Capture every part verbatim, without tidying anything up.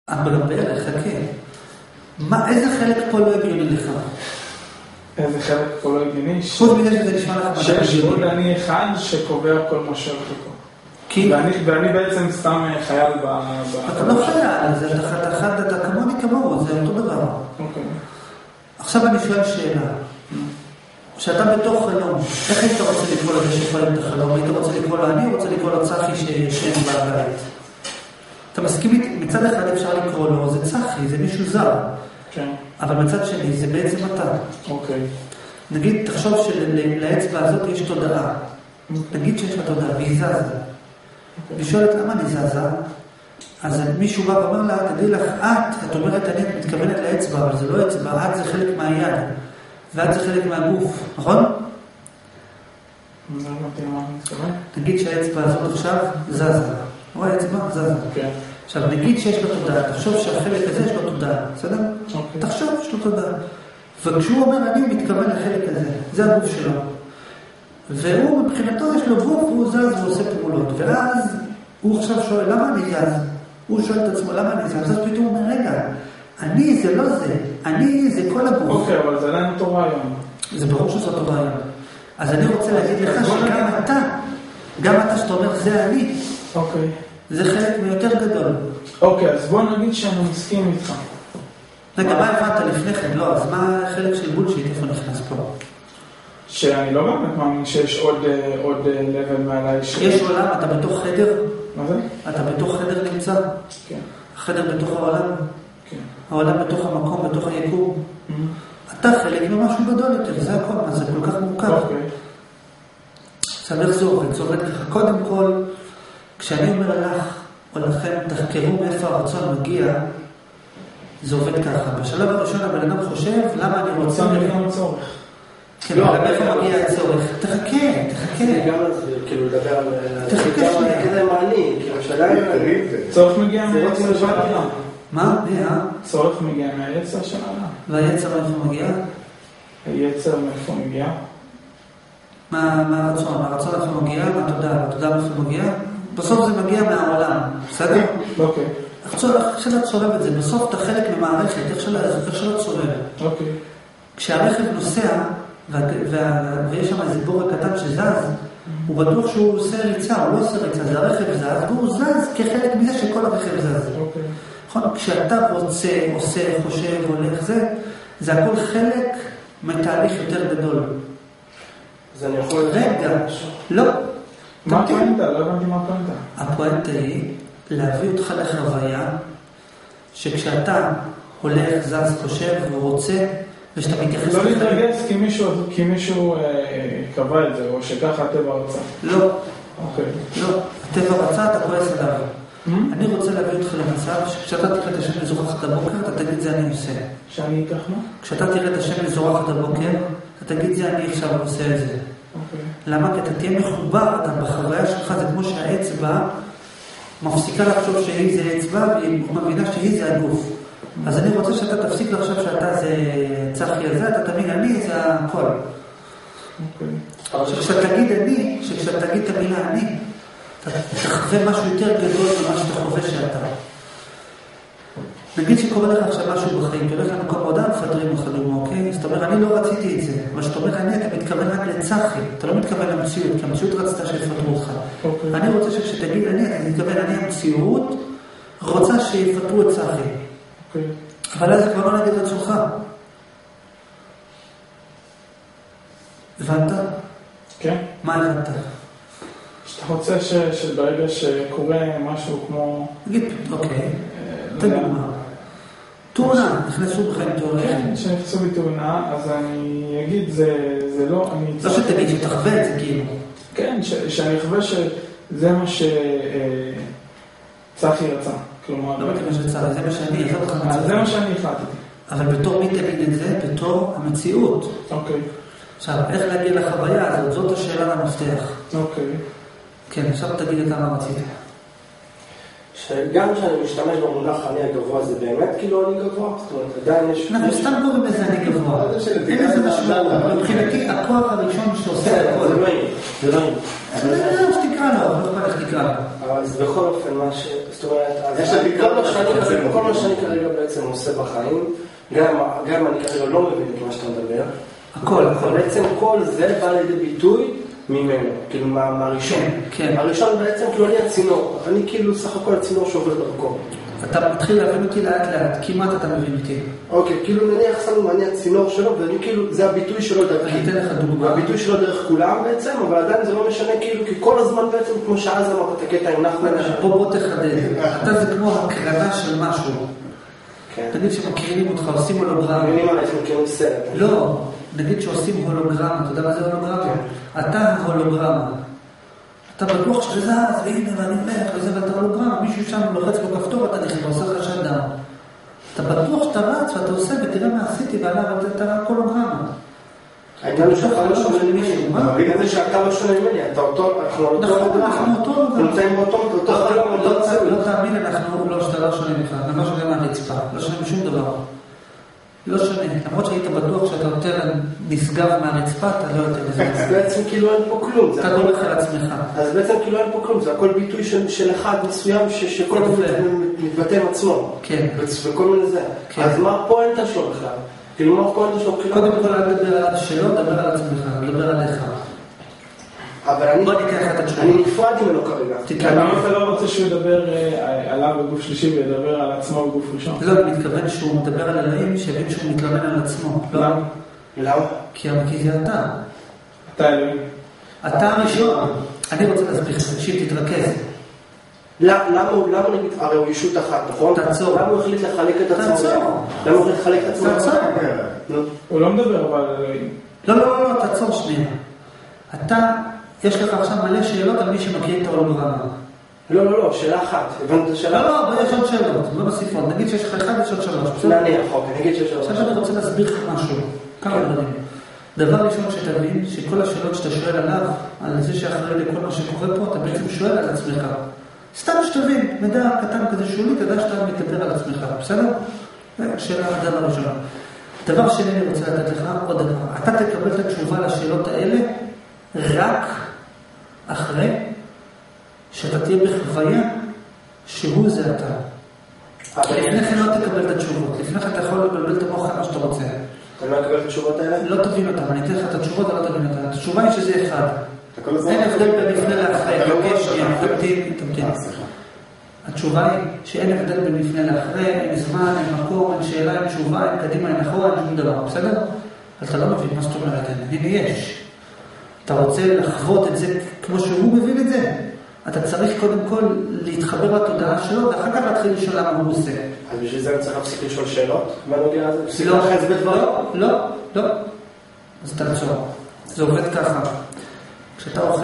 אבל בערך, חכה. מה, איזה חלק פה לא הגיוני לך? איזה חלק פה לא הגיוני? חוץ מזה שזה נשמע לך... שיש עוד אני אחד שקובע כל מה שהולך פה. ואני בעצם סתם חייל ב... אתה לא חייל, אתה אחד, אתה כמוני כמוהו, זה אותו דבר. אוקיי. עכשיו אני שואל שאלה. כשאתה בתוך חלום, איך היית רוצה לקרוא לזה שפועלים את החלום? היית רוצה לקרוא לו אני או רוצה לקרוא לו צחי שישן בבית? אתה מסכים איתי? מצד אחד אפשר לקרוא לו, זה צחי, זה מישהו זר. כן. אבל מצד שני, זה בעצם אתה. אוקיי. נגיד, תחשוב שלאצבע הזאת יש תודעה. נגיד שיש לה תודעה, והיא זזה. והיא שואלת למה אני זזה? אז מישהו בא ואומר לה, תדעי לך, את, את אומרת, אני מתכוונת לאצבע, אבל זה לא אצבע, את זה חלק מהיד. ואת זה חלק מהגוף, נכון? לא מתאים מה אני מתכוון. נגיד שהאצבע הזאת עכשיו זזה. רואה האצבע? זזה. כן. עכשיו, נגיד שיש לו תודעה, תחשוב שהחלק הזה יש לו תודעה, בסדר? אוקיי. תחשוב שיש לו תודעה. וכשהוא אומר, אני מתכוון לחלק הזה, זה הגוף שלו. והוא, מבחינתו, יש לו גוף, הוא זז ועושה פעולות. ואז הוא עכשיו שואל, למה אני זז? הוא שואל את עצמו, למה אני זז? אז פתאום הוא אומר, רגע, אני זה לא זה, אני זה כל הגוף. אוקיי, אבל זה עדיין אותו רעיון. זה ברור שזה אותו רעיון. אז אני רוצה להגיד לך שגם אתה, גם אתה שאתה אומר, זה אני. אוקיי. זה חלק מיותר גדול. אוקיי, אז בוא נגיד שאני מסכים איתך. רגע, מה הבנת לפני כן? לא, אז מה החלק של בולשיט, איפה נכנס פה? שאני לא באמת מאמין שיש עוד לבל מעליי. יש עולם, אתה בתוך חדר? מה זה? אתה בתוך חדר נמצא? כן. החדר בתוך העולם? כן. העולם בתוך המקום, בתוך היקום? אתה חלק ממשהו גדול יותר, זה הכל, מה זה כל כך מורכב. אוקיי. עכשיו איך זה עובד? זה עובד ככה. קודם כל, כשאני אומר לך, או לכם, תחקרו מאיפה הרצון מגיע, זה עובד ככה. בשלב הראשון הבן אדם חושב, למה אני רוצה... רוצה מגיע הצורך. כן, אבל מאיפה מגיע הצורך? תחכה, תחכה. גם על זה, כאילו, לדבר על... תחכה שנייה. כזה מעני, כאילו, שאלה... צורך מגיע מהיצר של האדם. מה? מה? צורך מגיע מהיצר של האדם. והיצר מאיפה מגיע? היצר מאיפה מגיע? מה הרצון? הרצון איפה מגיע? מה תודה? התודה מאיפה מגיע? בסוף זה מגיע מהעולם, בסדר? אוקיי. איך שלא צורב את זה? בסוף אתה חלק ממערכת, איך שלא צורב? אוקיי. כשהרכב נוסע, ויש שם איזה בור הקטן שזז, הוא בטוח שהוא עושה ריצה, הוא לא עושה ריצה, זה הרכב זז, והוא זז כחלק מזה שכל הרכב זז. אוקיי. נכון? כשאתה רוצה, עושה, חושב, הולך, זה, זה הכל חלק מתהליך יותר גדול. אז אני יכול... רגע, לא. מה הפואנטה? לא הבנתי מה הפואנטה. הפואנטה היא להביא אותך לחוויה שכשאתה הולך, זז, חושב ורוצה, ושאתה מתייחס... לא להתרגש כי מישהו קבע את זה, או שככה הטבע רצה. לא. אוקיי. לא. הטבע רצה, אתה כועס עליו. אני רוצה להביא אותך למצב שכשאתה תראה את השם מזורחת הבוקר, אתה תגיד זה אני עושה. שאני אקח מה? כשאתה תראה את השם מזורחת הבוקר, אתה תגיד זה אני עכשיו עושה את זה. למה? כי אתה תהיה מחובר, אתה בחוויה שלך, זה כמו שהאצבע מפסיקה לחשוב שהיא זה אצבע, והיא מבינה שהיא זה הגוף. אז אני רוצה שאתה תפסיק לחשוב שאתה זה צחי הזה, אתה תמיד אני זה הכל. שכשאתה תגיד אני, שכשאתה תגיד את המילה אני, אתה תחווה משהו יותר גדול ממה שאתה חווה שאתה. נגיד שקורה לך עכשיו משהו בחיים, אתה הולך למקום עבודה, מפטרים אותך דוגמה, אוקיי? אז אתה אומר, אני לא רציתי את זה. אבל שאתה אומר, אני, אתה מתכוון רק לצחי, אתה לא מתכוון למציאות, כי המציאות רצתה שיפטרו אותך. אני רוצה שכשתגיד אני, אתה מתכוון, אני המציאות רוצה שיפטרו את צחי. אבל אז זה כבר לא נגד רצונך. הבנת? כן. מה הבנת? שאתה רוצה שברגע שקורה משהו כמו... נגיד, אוקיי. תדוגמה. תאונה, נכנסו בחיים תאונה. כן, שנכנסו בתאונה, אז אני אגיד, זה לא... לא שתגיד, שתחווה את זה כאילו. כן, שאני אחווה שזה מה שצחי רצה. כלומר... לא מתכוון שצחי, זה מה שאני... זה מה שאני החלטתי. אבל בתור מי תגיד את זה? בתור המציאות. אוקיי. עכשיו, איך להגיע לחוויה הזאת? זאת השאלה למפתח. אוקיי. כן, עכשיו תגיד את מה רצית. שגם כשאני משתמש במונח אני הגבוה זה באמת כאילו אני גבוה? זאת אומרת, עדיין יש... אנחנו סתם קוראים לזה אני גבוה. אין לזה משמעות. מבחינתי, הכוח הראשון שעושה הכל. זה לא יהיה. זה לא יהיה. זה לא שתקרא לו, לא אכפת איך תקרא לו. אבל בכל אופן, מה ש... זאת אומרת, כל מה שאני כרגע בעצם עושה בחיים, גם אם אני כרגע לא מבין את מה שאתה מדבר, הכל, הכל. בעצם כל זה בא לידי ביטוי ממנו, כאילו מהראשון. כן. הראשון בעצם כאילו אני הצינור, אני כאילו סך הכל הצינור שעובר דרכו. אתה מתחיל להבין אותי לאט לאט, כמעט אתה מבין אותי. אוקיי, כאילו נניח שמנו אני הצינור שלו, ואני כאילו, זה הביטוי שלו דרכי. אני אתן לך דוגמה. הביטוי שלו דרך כולם בעצם, אבל עדיין זה לא משנה כאילו, כי כל הזמן בעצם, כמו שאז אמרת את הקטע עם נחמן. פה בוא תחדד. אתה זה כמו הקרנה של משהו. כן. תגיד שמקרינים אותך, עושים הולוגרמה. מבינים עליך מכירים סרט. לא, נגיד שעושים הולוגרמה, אתה יודע מה זה הולוגרמה? אתה ההולוגרמה. אתה בטוח שזה זז, והנה ואני הולך, וזה ואתה הולוגרמה, מישהו שם לוחץ בכפתור, אתה נכנס, עושה לך שדם. אתה בטוח שאתה רץ ואתה עושה, ותראה מה עשיתי, ועליו אתה הולוגרמה. העניין הוא שאתה לא שונה ממני. בגלל זה שאתה לא שונה ממני, אתה אותו, אנחנו אותו הולוגרמה. אנחנו נמצאים באותו הולוגרמה. לא תאמין, אנחנו לא שאתה לא שונה ממך, אני לא שונה מהרצפה, לא שונה משום דבר. לא שונה, למרות שהיית בטוח שאתה יותר נסגר מהרצפה, אתה לא יותר נסגר. אז בעצם כאילו אין פה כלום. אתה לא הולך על עצמך. אז בעצם כאילו אין פה כלום, זה הכל ביטוי של אחד מסוים שכל מתבטא עם עצמו. כן. וכל מיני זה. אז מה הפואנטה שלו בכלל? כאילו מה הפואנטה שלו? קודם כל, אל תדבר על שלו, תדבר על עצמך, תדבר עליך. אבל אני... בוא ניקח את התשובה. אני נפרד ממנו כרגע. למה אתה לא רוצה שהוא ידבר עליו בגוף שלישי וידבר על עצמו בגוף ראשון? לא, אני מתכוון שהוא מדבר על אלוהים, שיבין שהוא מתלונן על עצמו. למה? למה? כי זה אתה. אתה אלוהים. אתה הראשון. אני רוצה להסביר, תקשיב, תתרכז. למה הוא נגיד, הרי הוא ישות אחת, נכון? תעצור. למה הוא החליט לחלק את עצמו? תעצור. למה הוא החליט לחלק את עצמו? תעצור. הוא לא מדבר אבל על אלוהים. לא, לא, לא, תעצור שנייה. אתה, יש לך עכשיו מלא שאלות על מי שמכיר את ההולוגרמה. לא, לא, לא, שאלה אחת. הבנת את השאלה? לא, לא, יש עוד שאלות, לא בספרות. נגיד שיש לך אחד, יש עוד שלוש. נניח, אוקיי, נגיד שיש עוד שלוש. עכשיו אני רוצה להסביר לך משהו. כמה דברים. דבר ראשון שתבין, שכל השאלות שאתה שואל עליו, על זה שאחרי לכל מה שקורה פה, אתה בעצם שואל על עצמך. סתם שתבין, מידע קטן כזה שולי, תדע שאתה מדבר על עצמך, בסדר? שאלה הדבר הראשון. דבר שני אני רוצה לתת לך עוד דבר. אתה תקבל את התשובה לשאלות האלה רק אחרי שאתה תהיה בחוויה שהוא זה אתה. לפני כן לא תקבל את התשובות. לפני כן אתה יכול לבלבל את המוח מה שאתה רוצה. אתה לא תקבל את התשובות האלה? לא תבין אותם. אני אתן לך את התשובות, אבל לא תבין אותם. התשובה היא שזה אחד. אין הבדל בין לפני לאחרי. תמתין, תמתין. התשובה היא שאין הבדל בין לפני לאחרי, אין זמן, אין מקום, אין שאלה, אין תשובה, אין קדימה, אין אחורה, אין שום דבר. בסדר? אז אתה לא מבין מה זאת אומרת. הנה יש. אתה רוצה לחוות את זה כמו שהוא מבין את זה. אתה צריך קודם כל להתחבר לתודעה שלו, ואחר כך להתחיל לשאול למה הוא עושה. אז בשביל זה אני צריך להפסיק לשאול שאלות? בנוגע הזה? לא, לא, לא. אז תעצור. זה עובד ככה. כשאתה אוכל,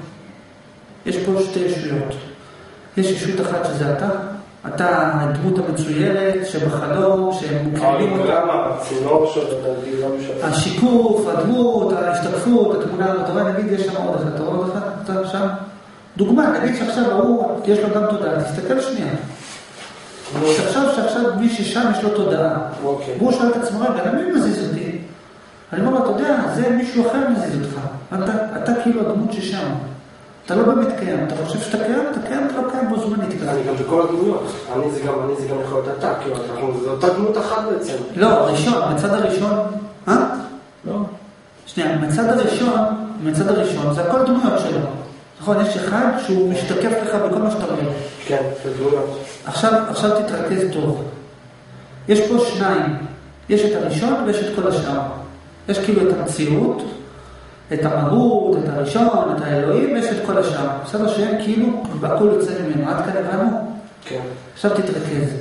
יש פה שתי ישויות. יש ישות אחת שזה אתה. אתה הדמות המצוירת שבחלום, שהם מוקרבים אותה. למה? הצינור שלו, לא משנה. השיקוף, הדמות, ההשתקפות, התמונה, אתה רואה, נגיד, יש שם עוד אחד. אתה רואה עוד אחד? אתה שם? דוגמה, נגיד שעכשיו הוא, יש לו גם תודעה, תסתכל שנייה. שעכשיו, שעכשיו מי ששם יש לו תודעה. והוא שואל את עצמו, רגע, למי מזיז אותי? אני אומר לו, אתה יודע, זה מישהו אחר מזיז אותך. אתה כאילו הדמות ששם. אתה לא באמת קיים, אתה חושב שאתה קיים, אתה קיים, אתה לא קיים בו זמנית כזה. אני גם בכל הדמויות. אני זה גם, אני זה גם יכול להיות אתה, כאילו, זו אותה דמות אחת בעצם. לא, ראשון, מצד הראשון, אה? לא. שנייה, מצד הראשון, מצד הראשון, זה הכל דמויות שלו. נכון, יש אחד שהוא משתקף לך בכל מה שאתה רואה. כן, זה דמויות. עכשיו, עכשיו תתרכז טוב. יש פה שניים. יש את הראשון ויש את כל השאר. יש כאילו את המציאות, את המהות, את הראשון, את האלוהים, ויש את כל השאר. בסדר שהם כאילו, הכל יוצא ממנו. עד כאן הבנו? כן. עכשיו תתרכז.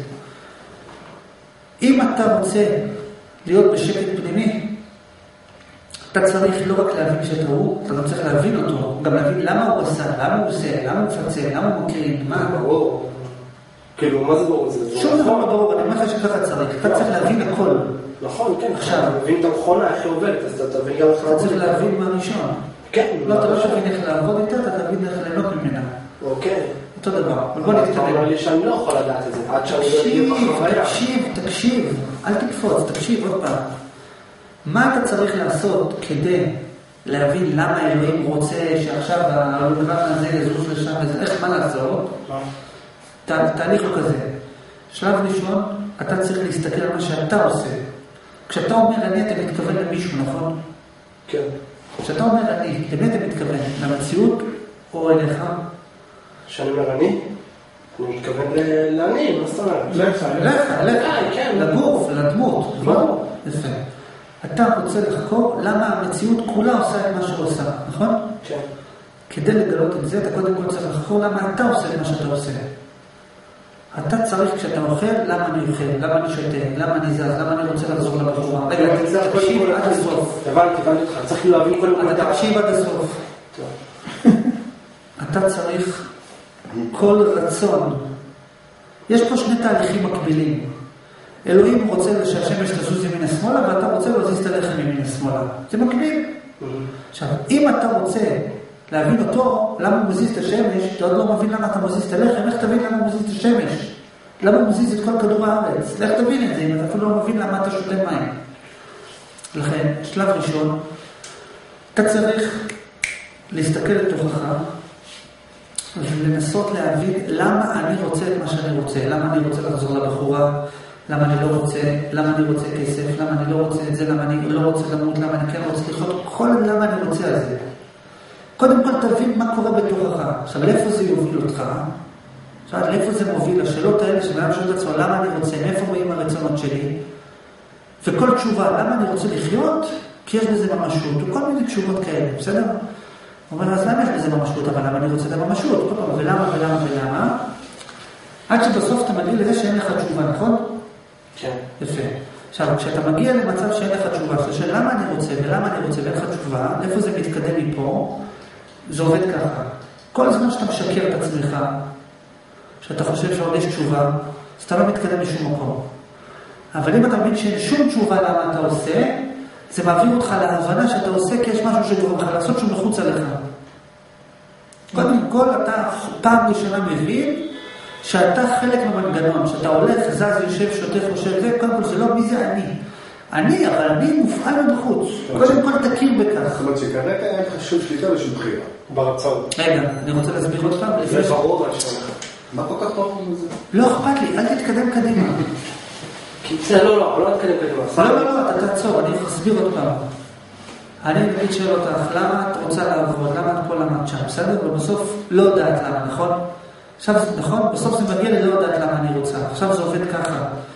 אם אתה רוצה להיות בשקט פנימי, אתה צריך לא רק להבין שאתה הוא, אתה גם צריך להבין אותו, גם להבין למה הוא עשה, למה הוא עושה, למה הוא מפצה, למה הוא מקרין, מה? ברור. כאילו, מה זה ברור? שום דבר ברור, אני אומר לך שככה צריך. אתה צריך להבין הכל. נכון, כן. עכשיו, אתה מבין את המכונה, איך היא עובדת, אז אתה תבין גם איך לעבוד. אתה צריך להבין מה ראשון. כן. לא, אתה לא תבין איך לעבוד איתה, אתה תבין איך ליהנות ממנה. אוקיי. אותו דבר. אבל בוא נתקדם. אתה אומר לי שאני לא יכול לדעת את זה, עד שאני לא אהיה בחוויה. תקשיב, תקשיב, אל תקפוץ, תקשיב עוד פעם. מה אתה צריך לעשות כדי להבין למה אלוהים רוצה שעכשיו ההולוגרם הזה יזוז לשם וזה, איך מה לעשות? תהליך הוא כזה. שלב ראשון, אתה צריך להסתכל על מה שאתה עושה. כשאתה אומר אני, אתה מתכוון למישהו, נכון? כן. כשאתה אומר אני, למי אתה מתכוון? למציאות או אליך? כשאני אומר אני? אני מתכוון לעני, מה זאת אומרת? לך, לך, לך, לגוף, לדמות. לא? יפה. אתה רוצה לחקור למה המציאות כולה עושה את מה שעושה, נכון? כן. כדי לגלות את זה, אתה קודם כל צריך לחקור למה אתה עושה את מה שאתה עושה. אתה צריך כשאתה אוכל, למה אני אוכל, למה אני שותה, למה אני זז, למה אני רוצה לחזור לבחורה. רגע, תקשיב עד הסוף. הבנתי, הבנתי אותך, צריך להבין קודם כל. אתה תקשיב עד הסוף. אתה צריך כל רצון. יש פה שני תהליכים מקבילים. אלוהים רוצה שהשמש תזוז ימינה שמאלה, ואתה רוצה להזיז את הלחם ימינה שמאלה. זה מקביל. עכשיו, אם אתה רוצה להבין אותו, למה הוא מזיז את השמש, אתה עוד לא מבין למה אתה מזיז את הלחם, איך תבין למה הוא מזיז את השמש? למה הוא מזיז את כל כדור הארץ? איך תבין את זה, אם אתה אפילו לא מבין למה אתה שותה מים? לכן, שלב ראשון, אתה צריך להסתכל לתוכך, ולנסות להבין למה אני רוצה את מה שאני רוצה, למה אני רוצה לחזור לבחורה, למה אני לא רוצה, למה אני רוצה כסף, למה אני לא רוצה את זה, למה אני לא רוצה למות, למה אני כן רוצה לחיות, כל למה אני רוצה על זה. קודם כל תבין מה קורה בתוכך. עכשיו, לאיפה זה יוביל אותך? עכשיו, לאיפה זה מוביל? השאלות האלה שבאמת שואל את עצמו, למה אני רוצה, מאיפה באים הרצונות שלי? וכל תשובה, למה אני רוצה לחיות? כי יש בזה ממשות, וכל מיני תשובות כאלה, בסדר? הוא אומר, אז למה יש בזה ממשות? אבל למה אני רוצה את הממשות? ולמה, ולמה, ולמה? עד שבסוף אתה מגיע לזה שאין לך תשובה, נכון? כן. יפה. עכשיו, כשאתה מגיע למצב שאין לך תשובה, של למה אני רוצה ולמה אני רוצה ואין לך תשובה, איפה זה מתקדם מפה? זה עובד ככה. כל הזמן שאתה משקר את עצמך, שאתה חושב שעוד יש תשובה, אז אתה לא מתקדם לשום מקום. אבל אם אתה מבין שאין שום תשובה למה אתה עושה, זה מעביר אותך להבנה שאתה עושה כי יש משהו שגורם לך לעשות שהוא מחוץ עליך. קודם כל, אתה פעם ראשונה מבין שאתה חלק מהמנגנון, שאתה הולך, זז, יושב, שוטף, חושב, זה, קודם כל זה לא מי זה אני. אני, אבל אני מופעל מבחוץ. קודם כל תכיר בכך. זאת אומרת שכרגע אין לך שום שליטה ושום בחירה. ברצון. רגע, אני רוצה להסביר עוד פעם. זה ברור מה שאתה אומר. מה כל כך טוב מזה? לא אכפת לי, אל תתקדם קדימה. זה לא, לא, לא נתקדם קדימה. לא, לא, לא, אתה תעצור, אני אסביר עוד פעם. אני נגיד שואל אותך, למה את רוצה לעבוד? למה את פה למד שם? בסדר? ובסוף לא יודעת למה, נכון? עכשיו, נכון? בסוף זה מגיע לי לא יודעת למה אני רוצה. עכשיו זה עובד ככה.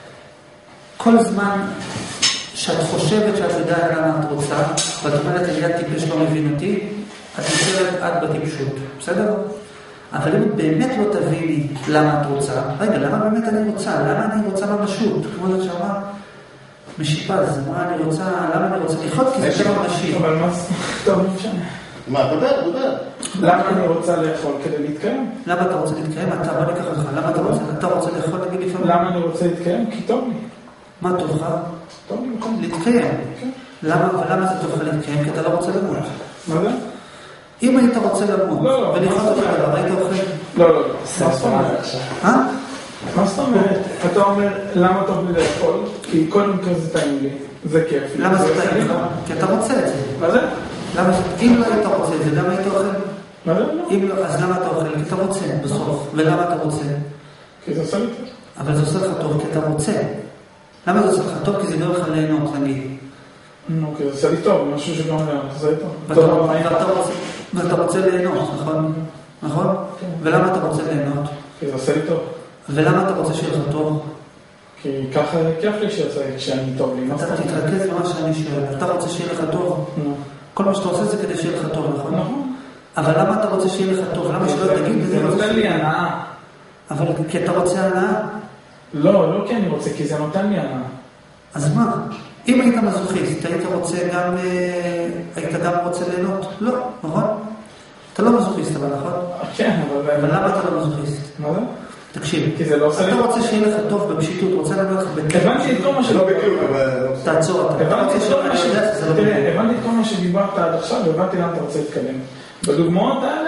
כל זמן שאת חושבת שאת יודעת למה את רוצה, ואת אומרת, אני יד טיפש לא מבין אותי, את נשארת עד בטיפשות. בסדר? אבל אם באמת לא תביני למה את רוצה, רגע, למה באמת אני רוצה? למה אני רוצה ממשות? כמו זאת שאמרה, משיפז, מה אני רוצה, למה אני רוצה לחיות? כי זה לא ממשית. אבל מה זה? טוב, משנה. מה, דבר, דבר. למה אני רוצה לאכול כדי להתקיים? למה אתה רוצה להתקיים? אתה, בוא ניקח אותך, למה אתה רוצה, אתה רוצה לאכול נגיד לפעמים? למה אני רוצה להתקיים? כי טוב לי. מה טוב לך? טוב לי, נכון. להתקיים. למה, ולמה זה טוב לך להתקיים? כי אתה לא רוצה למות. מה זה? אם היית רוצה למות, ולחיות אותך דבר, היית אוכל? לא, לא, לא. מה זאת אומרת? אה? מה זאת אומרת? אתה אומר, למה טוב לי לאכול? כי כל מקרה זה טעים לי. זה כיף. למה זה טעים לך? כי אתה רוצה את זה. מה זה? אם לא היית רוצה את זה, למה היית אוכל? מה זה? אם לא, אז למה אתה אוכל? כי אתה רוצה בסוף. ולמה אתה רוצה? כי זה עושה לי טוב. אבל זה עושה לך טוב כי אתה רוצה. למה זה עושה לך טוב? כי זה גורם לך ליהנות, נגיד. נו, כי זה עושה לי טוב, משהו שגם ליהנות, זה טוב. ואתה רוצה ליהנות, נכון? נכון? ולמה אתה רוצה ליהנות? כי זה עושה לי טוב. ולמה אתה רוצה שיהיה לך טוב? כי ככה כיף לי כשאני טוב לי. אתה תתרכז במה שאני שואל. אתה רוצה שיהיה לך טוב? כל מה שאתה עושה זה כדי שיהיה לך טוב, נכון? נכון. אבל למה אתה רוצה שיהיה לך טוב? למה שלא תגיד? זה נותן לי הנאה. אבל כי אתה רוצה הנאה? לא, לא כי אני רוצה, כי זה נותן לי הנאה. אז מה? אם היית מזוכיסט, היית רוצה גם, היית גם רוצה ליהנות? לא, נכון? אתה לא מזוכיסט, אבל נכון? כן, אבל... אבל למה אתה לא מזוכיסט? מה זה? תקשיב, כי זה לא עושה... אתה רוצה שיהיה לך טוב בפשיטות, רוצה לדבר לך בכיף. הבנתי את כל מה שלא בדיוק, אבל... תעצור, אתה הבנתי את כל מה שדיברת עד עכשיו, והבנתי למה אתה רוצה להתקדם. בדוגמאות האלה,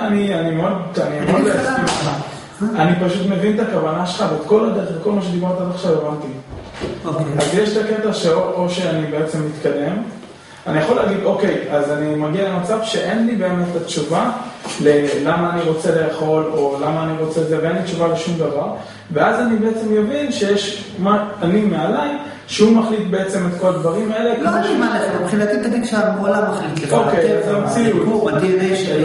אני, אני מאוד, אני מאוד להסכים לך. אני פשוט מבין את הכוונה שלך, ואת כל הדרך, וכל מה שדיברת עד עכשיו הבנתי. אז יש את הקטע שאו שאני בעצם מתקדם, אני יכול להגיד, אוקיי, אז אני מגיע למצב שאין לי באמת את התשובה ללמה אני רוצה לאכול, או למה אני רוצה זה, ואין לי תשובה לשום דבר, ואז אני בעצם יבין שיש מה, אני מעליי, שהוא מחליט בעצם את כל הדברים האלה. לא אני מה לך, מבחינתי תגיד שהעולם מחליט לך. אוקיי, זה המציאות. ה-די אן איי שלי.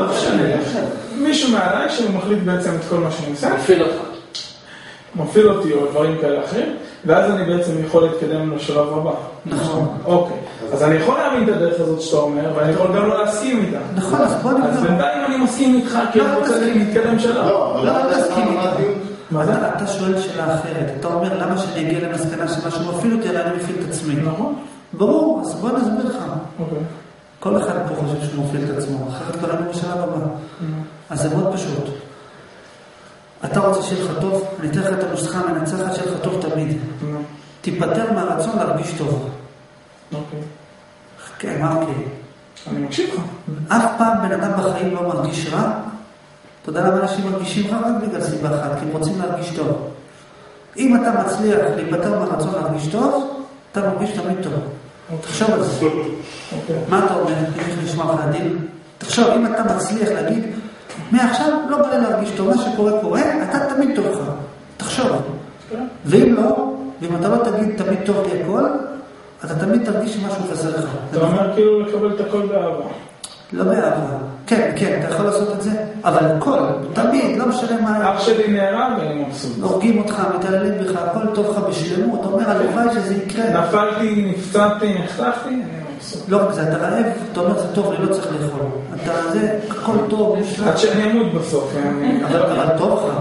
מישהו מעליי שהוא מחליט בעצם את כל מה שאני עושה. מפעיל אותך. מפעיל אותי או דברים כאלה אחרים, ואז אני בעצם יכול להתקדם לשלב הבא. נכון. אוקיי. אז אני יכול להאמין את הדרך הזאת שאתה אומר, ואני יכול גם לא להסכים איתה. נכון, אז בוא נגיד. אז בינתיים אני מסכים איתך, כי אני רוצה להתקדם שלב. לא, לא תסכים איתה. מה זה? אתה שואל שאלה אחרת. אתה אומר, למה שאני אגיע למסקנה שמשהו מפעיל אותי, אלא אני מפעיל את עצמי. נכון. ברור, אז בוא נסביר לך. אוקיי. כל אחד פה חושב שהוא מפעיל את עצמו, אחרת כל לנו בשלב הבא. אז זה מאוד פשוט. אתה רוצה שיהיה לך טוב, אני אתן לך את הנוסחה המנצחת שיהיה לך טוב תמיד. תיפטר מהרצון להרגיש טוב. אוקיי. כן, מה אוקיי? אני מקשיב לך. אף פעם בן אדם בחיים לא מרגיש רע. אתה יודע למה אנשים מרגישים רע? רק בגלל סיבה אחת, כי הם רוצים להרגיש טוב. אם אתה מצליח להיפטר מהרצון להרגיש טוב, אתה מרגיש תמיד טוב. תחשוב על זה. מה אתה אומר? איך נשמע לך הדין? תחשוב, אם אתה מצליח להגיד, מעכשיו לא בא לי להרגיש טוב, מה שקורה קורה, אתה תמיד טוב לך. תחשוב. ואם לא, ואם אתה לא תגיד תמיד טוב לי הכל, אתה תמיד תרגיש שמשהו חסר לך. אתה אומר כאילו לקבל את הכל באהבה. לא באהבה. כן, כן, אתה יכול לעשות את זה, אבל הכל, תמיד, לא משנה מה... אח שלי נהרג ואני מבסוט. הורגים אותך, מתעללים בך, הכל טוב לך בשלמות, אתה אומר, הלוואי שזה יקרה. נפלתי, נפצעתי, נחתכתי, אני מבסוט. לא רק זה, אתה רעב, אתה אומר, זה טוב, אני לא צריך לאכול. אתה זה, הכל טוב, יש לך... עד שאני אמות בסוף. אבל טוב לך.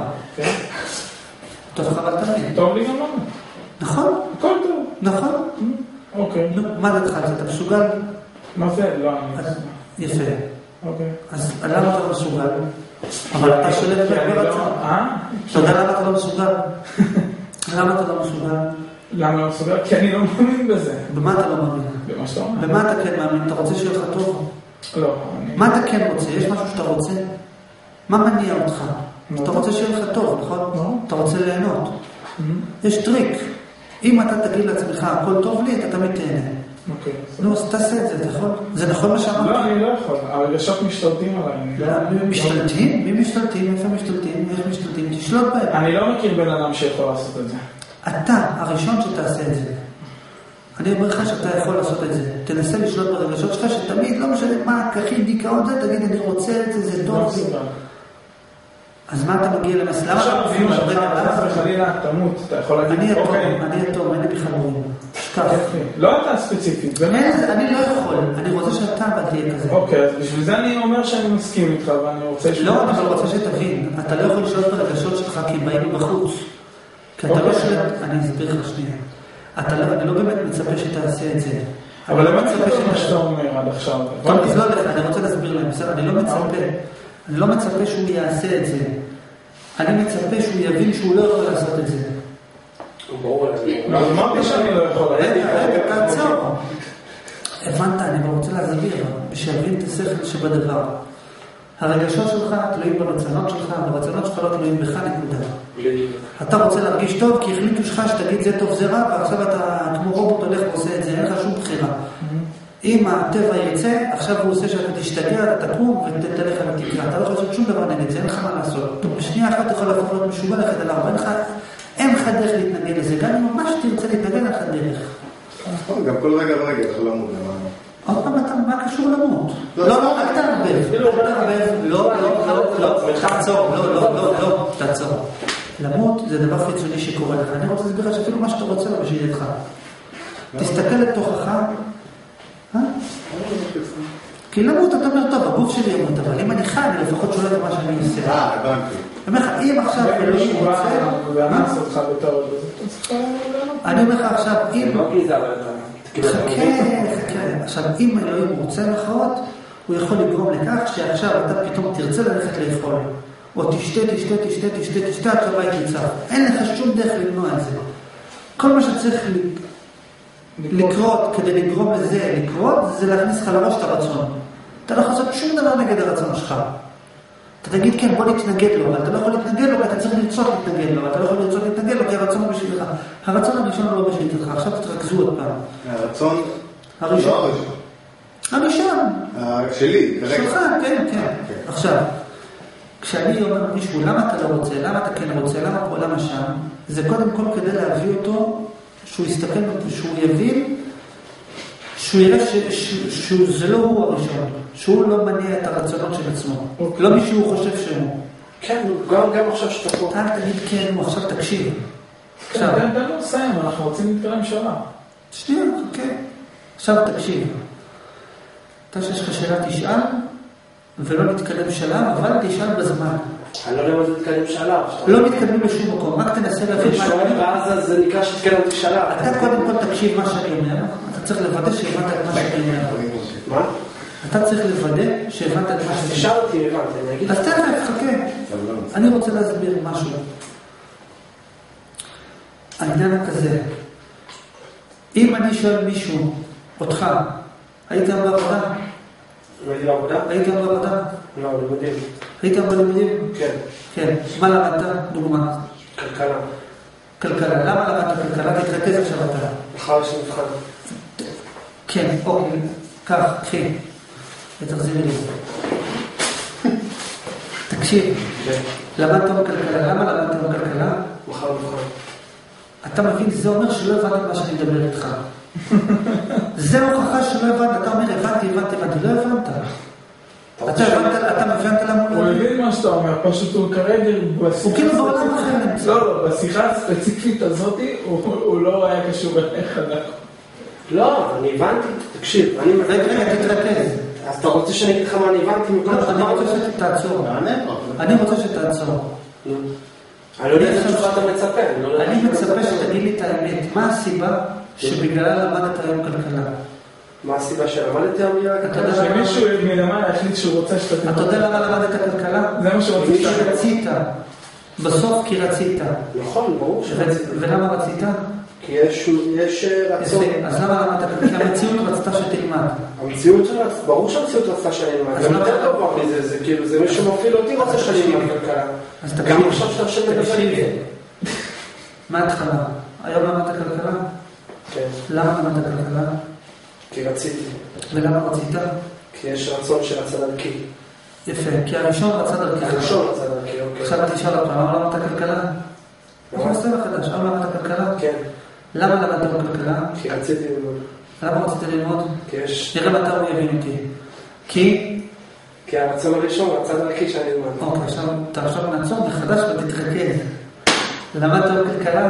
טוב לך, אבל תמיד. טוב לי גם לא. נכון? הכל טוב. נכון? אוקיי. מה דעתך על זה? אתה מסוגל? מה זה? לא, אני... יפה. אוקיי. אז למה אתה לא מסוגל? אבל אתה שולט ברצון. אה? אתה יודע למה אתה לא מסוגל? למה אתה לא מסוגל? למה לא מסוגל? כי אני לא מאמין בזה. במה אתה לא מאמין? במה שאתה אומר. במה אתה כן מאמין? אתה רוצה שיהיה לך טוב? לא. מה אתה כן רוצה? יש משהו שאתה רוצה? מה מניע אותך? אתה רוצה שיהיה לך טוב, נכון? אתה רוצה ליהנות. יש טריק. אם אתה תגיד לעצמך, הכל טוב לי, אתה תמיד תהנה. אוקיי. נו, אז תעשה את זה, אתה יכול? זה נכון מה שאמרת? לא, אני לא יכול. הרגשות משתלטים עליי. משתלטים? מי משתלטים? איפה משתלטים? איך משתלטים? תשלוט בהם. אני לא מכיר בן אדם שיכול לעשות את זה. אתה, הראשון שתעשה את זה. אני אומר לך שאתה יכול לעשות את זה. תנסה לשלוט ברגשות שלך, שתמיד לא משנה מה, כחי, דיכאון זה, תגיד, אני רוצה את זה, זה טוב. אז מה אתה מגיע למסלמה? עכשיו, אם אתה בחלילה, תמות, אתה יכול להגיד, אני אטום, אני אטום, אין לי בכלל רואים. שכח. לא אתה ספציפית. אני לא יכול, אני רוצה שאתה תהיה כזה. אוקיי, אז בשביל זה אני אומר שאני מסכים איתך, ואני רוצה... לא, אבל רוצה שתבין, אתה לא יכול לשלוט ברגשות שלך כי הם באים מבחוץ. כי אתה לא שולט, אני אסביר לך שנייה. אני לא באמת מצפה שתעשה את זה. אבל למה מצפה שמה שאתה אומר עד עכשיו? טוב, אז לא לך, אני רוצה להסביר להם, בסדר, אני לא מצפה. אני לא מצפה שהוא יעשה את זה. אני מצפה שהוא יבין שהוא לא יכול לעשות את זה. ברור לי. אז אמרתי שאני לא יכול. רגע, רגע, תעצור. הבנת, אני רוצה להסביר, שיבין את השכל שבדבר. הרגשות שלך תלויים ברצונות שלך, ברצונות שלך לא תלויים בך, נקודה. אתה רוצה להרגיש טוב, כי החליטו שלך שתגיד זה טוב זה רע, ועכשיו אתה כמו רובוט הולך ועושה את זה, אין לך שום בחירה. אם הטבע יצא, עכשיו הוא עושה שאתה תשתגע, אתה תקום ותלך על התקרה. אתה לא יכול לעשות שום דבר נגד זה, אין לך מה לעשות. בשנייה אחת אתה יכול להפוך להיות משוגע לך על ארבע, אין לך דרך להתנגד לזה. גם אם ממש תרצה להתנגד, אין לך דרך. גם כל רגע ורגע יכול למות. עוד פעם, מה קשור למות? לא, לא, אל תערבב. לא, לא, לא, לא, תעצור, לא, לא, לא, לא, תעצור. למות זה דבר חיצוני שקורה לך. אני רוצה להסביר לך שאפילו מה שאתה רוצה לא בשביל ידך. תסתכל לתוכך. כי למות אתה אומר, טוב, הגוף שלי ימות, אבל אם אני חי, אני לפחות שולט מה שאני עושה. אה, הבנתי. אני אומר לך, אם עכשיו אלוהים רוצה... אני אומר לך עכשיו, אם... חכה, חכה. עכשיו, אם אלוהים רוצה מחאות, הוא יכול לגרום לכך שעכשיו אתה פתאום תרצה ללכת לאכול. או תשתה, תשתה, תשתה, תשתה, תשתה, עד שהבית יצא. אין לך שום דרך למנוע את זה. כל מה שצריך לקרות כדי לגרום לזה לקרות, זה להכניס לך לראש את הרצון. אתה לא יכול לעשות שום דבר נגד הרצון שלך. אתה תגיד כן, בוא נתנגד לו, אבל אתה לא יכול להתנגד לו, אתה צריך לרצות להתנגד לו, אתה לא יכול לרצות להתנגד לו, כי הרצון הוא בשבילך. הרצון הראשון הוא לא בשבילך, עכשיו תרכזו עוד פעם. הרצון? הראשון. לא הראשון. הראשון. שלי, כרגע. שלך, כן, כן. עכשיו, כשאני אומר מישהו, למה אתה לא רוצה, למה אתה כן רוצה, למה פה, למה שם, זה קודם כל כדי להביא אותו, שהוא יסתכל, שהוא יבין, שהוא יראה שזה לא הוא הראשון, שהוא לא מניע את הרצונות של עצמו, לא מי שהוא חושב שהוא. כן, גם עכשיו שאתה פה. אל תגיד כן, הוא עכשיו תקשיב. כן, תן לו לסיים, אנחנו רוצים להתקדם שאלה. שנייה, חכה. עכשיו תקשיב. אתה שיש לך שאלה תשאל, ולא נתקדם שלב, אבל תשאל בזמן. אני לא יודע מה זה נתקדם שלב. לא מתקדמים לשום מקום, רק תנסה להבין מה שאני אומר. ואז זה נקרא שתתקדם שלב. אתה קודם כל תקשיב מה שאני אומר, אתה צריך לוודא שהבנת את מה שאני אומר. מה? אתה צריך לוודא שהבנת את מה שאני אומר. תשאל אותי, הבנת, אני אגיד. אז תכף, חכה. אני רוצה להסביר משהו. העניין הכזה, אם אני שואל מישהו, אותך, היית גם בעבודה? לא הייתי בעבודה? היית גם בעבודה? לא, לימודים. היית גם בלימודים? כן. כן. מה למדת? דוגמה. כלכלה. כלכלה. למה למדת כלכלה? תתרכז עכשיו אתה. מחר יש מבחן. כן, אוקיי. כך, קחי. ותחזירי לי. תקשיב. למדת בכלכלה. למה למדת בכלכלה? מחר מבחן. אתה מבין, זה אומר שלא הבנת מה שאני מדבר איתך. זה הוכחה שלא הבנת. אתה אומר, הבנתי, הבנתי, הבנתי. לא הבנת. אתה הבנת למה הוא לא... הוא הבין מה שאתה אומר, פשוט הוא כרגע... הוא כאילו בעולם אחר. לא, לא, בשיחה הספציפית הזאת הוא לא היה קשור אליך. לא, אני הבנתי. תקשיב, אני... רגע, רגע, תתרכז. אז אתה רוצה שאני אגיד לך מה אני הבנתי? אני רוצה שתעצור. אני רוצה שתעצור. אני לא יודע איזה תשובה אתה מצפה. אני מצפה שתגיד לי את האמת. מה הסיבה שבגללה למדת היום כלכלה? מה הסיבה שלמדתי היום כלכלה? שמישהו מלמעלה החליט שהוא רוצה שתגיד. אתה יודע למה למדת כלכלה? זה מה שרוצה שתגיד. כי רצית. בסוף כי רצית. נכון, ברור שרצית. ולמה רצית? כי יש רצון. אז למה למדת? כי המציאות רצתה שתלמד. המציאות רצתה, ברור שהמציאות רצתה שאני אלמד. גם יותר טוב מזה, זה כאילו, זה מי שמופיל אותי רוצה שאני אלמד כלכלה. גם עכשיו שאתה עכשיו מדבר לי. מה התחלה? היום למדת כלכלה? כן. למה למדת כלכלה? כי רציתי. ולמה רצית? כי יש רצון שרצה דרכי. יפה, כי הראשון רצה דרכי. הראשון רצה דרכי, אוקיי. עכשיו תשאל אותך, למה למדת כלכלה? אנחנו נעשה מחדש, למה למדת כלכלה? כן. למה למדת בכלכלה? כי רציתי ללמוד. למה רצית ללמוד? כי יש... נראה מתי הוא יבין אותי. כי? כי הרצון הראשון רצה דרכי שאני אלמד. אוקיי, עכשיו נעצור מחדש ותתרכז. למדת בכלכלה?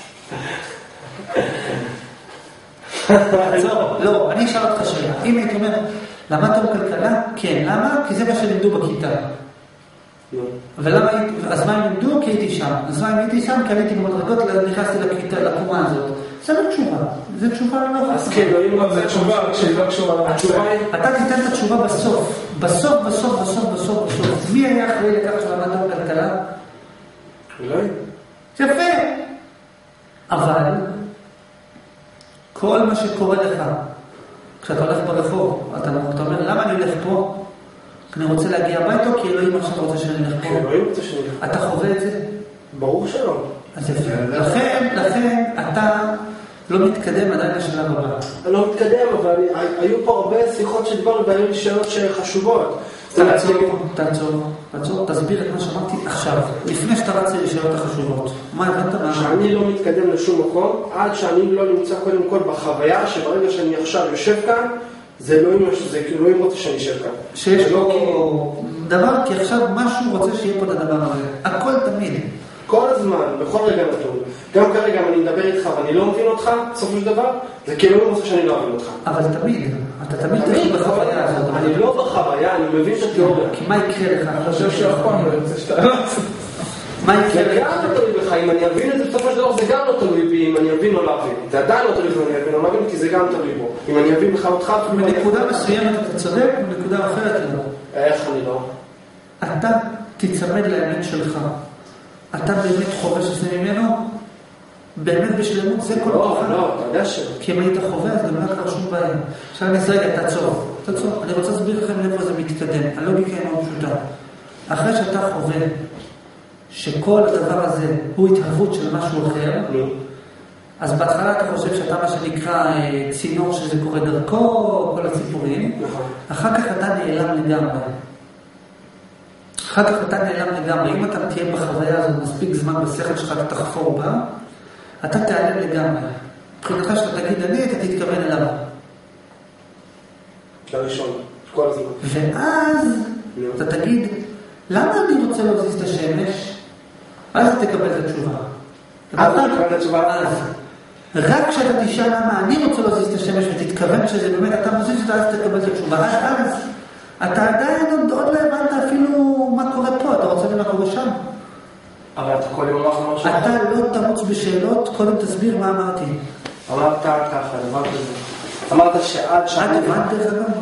לא, אני אשאל אותך שאלה. אם הייתי אומר, למדת בכלכלה? כן. למה? כי זה מה שלימדו בכיתה. ולמה הייתי, אז מה הם לימדו? כי הייתי שם. אז מה אם הייתי שם? כי הייתי במדרגות, נכנסתי לכיתה, לקומה הזאת. זה לא תשובה. זה תשובה לא... אז כן, לא, זה תשובה, כשהיא לא קשורה. התשובה היא... אתה תיתן את התשובה בסוף. בסוף, בסוף, בסוף, בסוף, בסוף. מי היה אחראי לכך שלמדת בכלכלה? אולי. יפה. אבל... כל מה שקורה לך, כשאתה הולך ברחוב, אתה אומר, למה אני הולך פה? אני רוצה להגיע הביתה, כי אלוהים עכשיו רוצה שאני הולך פה. כי אלוהים רוצה שאני הולך פה. אתה חווה את זה? ברור שלא. אז יפה. לכן, לכן, אתה לא מתקדם עדיין לשלב הבא. אני לא מתקדם, אבל היו פה הרבה שיחות שדיברנו, והיו לי שאלות שחשובות. תעצור, תעצור, תעצור, תסביר את מה שאמרתי עכשיו, לפני שאתה רצה לשאלות החשובות. מה הבנת מה? שאני לא מתקדם לשום מקום, עד שאני לא נמצא קודם כל בחוויה, שברגע שאני עכשיו יושב כאן, זה אלוהים רוצה שאני יושב כאן. שיש לו דבר, כי עכשיו משהו רוצה שיהיה פה את הדבר הזה. הכל תמיד. כל הזמן, בכל רגע נתון. גם כרגע, אם אני מדבר איתך ואני לא מבין אותך, בסופו של דבר, זה כאילו לא רוצה שאני לא מבין אותך. אבל תמיד, אתה תמיד תמיד בחוויה הזאת. אני לא בחוויה, אני מבין את התיאוריה. כי מה יקרה לך? אני חושב שאף פעם לא יוצא שאתה לא רוצה. מה יקרה לך? זה גם לא תלוי בך, אם אני אבין את זה בסופו של דבר, זה גם לא תלוי בי, אם אני אבין או לא אבין. זה עדיין לא תלוי אם אני אבין או לא אבין, כי זה גם תלוי בו. אם אני אבין בך אותך, בנקודה מסוימת אתה צודק, בנקודה אחרת לא. איך אני לא? אתה תצמד לאמת שלך. אתה באמת חובש את זה ממנו? באמת בשלמות זה כל לא, תוכל. לא, אתה יודע שלא. כי אם היית חובש, גם לא קרה שום בעיה. עכשיו אני אסרגע, תעצור. תעצור. אני רוצה להסביר לכם לאיפה זה מתקדם. הלוגיקה היא מאוד פשוטה. אחרי שאתה חווה שכל הדבר הזה הוא התהוות של משהו אחר, אז בהתחלה אתה חושב שאתה מה שנקרא צינור שזה קורה דרכו, כל הציפורים, אחר כך אתה נעלם לגמרי. אחר כך אתה נעלם לגמרי. אם אתה תהיה בחוויה הזאת מספיק זמן בשכל שלך, אתה תחפור בה, אתה תיעלם לגמרי. מבחינתך שאתה תגיד אני, אתה תתכוון אליו. לראשון, כל הזמן. ואז אתה תגיד, למה אני רוצה להזיז את השמש? אז אתה תקבל את התשובה. אז אתה תקבל את התשובה. אז. רק כשאתה תשאל למה אני רוצה להזיז את השמש ותתכוון שזה באמת אתה מזיז אותה, אז תקבל את התשובה. אז אתה עדיין עוד, עוד לא הבנת אפילו מה קורה פה, אתה רוצה למה קורה שם. אבל אתה קודם אמרת משהו. אתה לא תרוץ בשאלות, קודם תסביר מה אמרתי. אמרת ככה, אמרת זה. אמרת שעד שאני... עד הבנת את זה?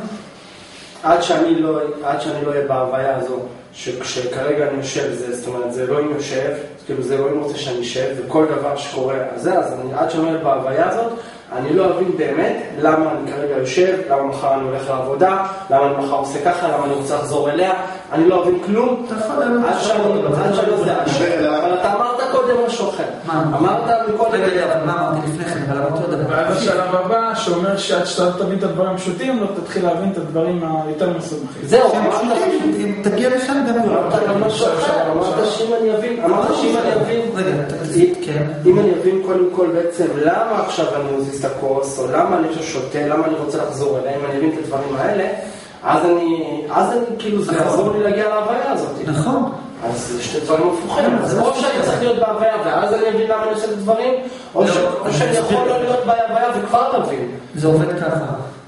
עד שאני לא, עד שאני לא אהיה בהוויה הזו, שכרגע אני יושב, זה, זאת אומרת, זה אלוהים יושב, כאילו זה אלוהים רוצה שאני יושב, וכל דבר שקורה על זה, אז אני, עד שאני לא אהיה בהוויה הזאת, אני לא אבין באמת למה אני כרגע יושב, למה מחר אני הולך לעבודה, למה אני מחר עושה ככה, למה אני רוצה לחזור אליה, אני לא אבין כלום, עד שאני לא זה, אבל אתה אמרת קודם משהו אחר. אמרת מקודם... מה אמרתי לפני כן, אבל אמרתי עוד דבר. ואז השלב הבא שאומר שעד שאתה תבין את הדברים הפשוטים, לא תתחיל להבין את הדברים היותר מסובכים. זהו, אם תגיע לשם גם לא. אמרת משהו אחר, אמרת שאם אני אבין, אמרת שאם אני אבין, רגע, תגיד, כן. אם אני אבין קודם כל בעצם למה עכשיו אני מזיז את הכוס, או למה אני עכשיו שותה, למה אני רוצה לחזור אליה, אם אני אבין את הדברים האלה, אז אני, אז אני כאילו זה יעזור לי להגיע להוויה הזאת. נכון. אז זה שתי דברים הפוכים, אז או שאני צריך להיות בהוויה ואז אני אבין למה אני עושה את הדברים, או שאני יכול לא להיות בהוויה וכבר תבין. זה עובד ככה.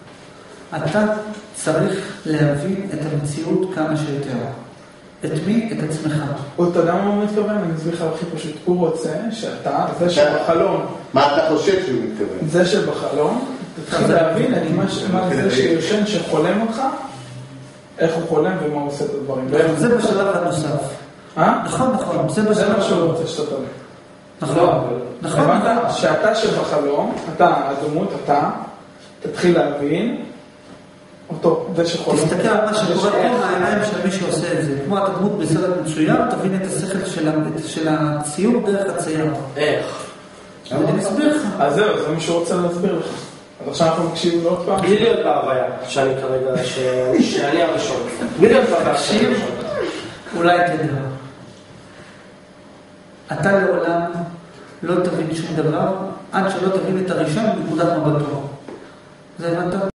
אתה צריך להבין את המציאות כמה שיותר. את מי? את עצמך. אתה יודע מה הוא מתכוון? אני אסביר לך הכי פשוט. הוא רוצה שאתה, זה שבחלום... מה אתה חושב שהוא מתכוון? זה שבחלום, תתחיל להבין את מה זה שיושן שחולם אותך, איך הוא חולם ומה הוא עושה את הדברים. זה בשלב הנוסף. אה? נכון, נכון. זה מה שהוא רוצה שאתה תבין. נכון. נכון. הבנת שאתה שבחלום, אתה, הדמות, אתה, תתחיל להבין אותו, זה שחולם. תסתכל על מה שקורה פה מהעיניים של מי שעושה את זה. כמו אתה דמות בסרט מצויר, תבין את השכל של הציור דרך הצייר. איך? אני מסביר לך. אז זהו, זה מי שרוצה להסביר לך. אז עכשיו אנחנו מקשיבים לעוד פעם. בלי להיות בהוויה, שאני כרגע, שאני הראשון. בלי להיות בהוויה, שאני הראשון. אולי תדע. אתה לעולם לא תבין שום דבר, עד שלא תבין את הראשון בנקודת מבטו. זה הבנת?